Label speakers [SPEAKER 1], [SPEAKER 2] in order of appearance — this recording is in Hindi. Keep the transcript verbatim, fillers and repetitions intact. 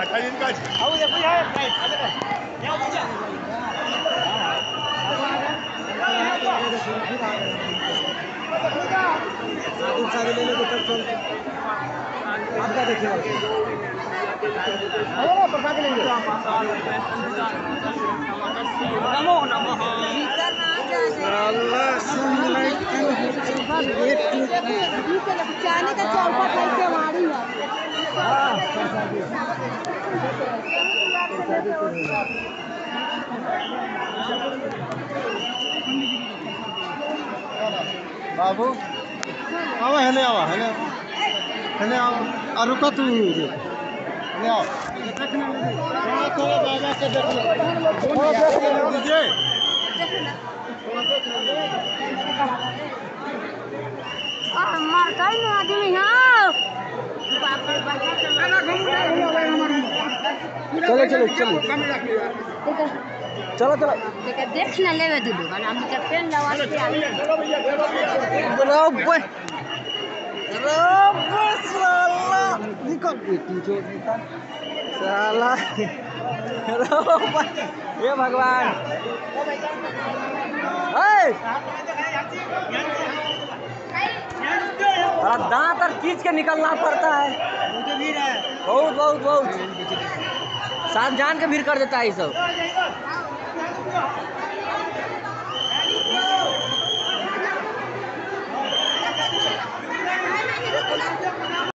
[SPEAKER 1] सारे लेने को तब चल आप क्या देखिए प्रसाद लेंगे नमो नमः
[SPEAKER 2] जाने का चौपट लेके हमारी
[SPEAKER 1] बाबू आवा है आवा है है आवा और रुका तू ले आओ थोड़ा बाबा के देख लो थोड़ा देख ले दीजिए
[SPEAKER 2] मारता ही नहीं आदमी हाँ
[SPEAKER 1] चलो चलो चलो चलो चलो
[SPEAKER 2] देख न लेवे तू दुकान हम के पेन लगा के
[SPEAKER 1] बराबर बराबर साला निकल जो निकल साला बराबर ये भगवान दांत और खींच के निकलना पड़ता है बहुत बहुत बहुत साथ जान के भीड़ कर देता है ये सब।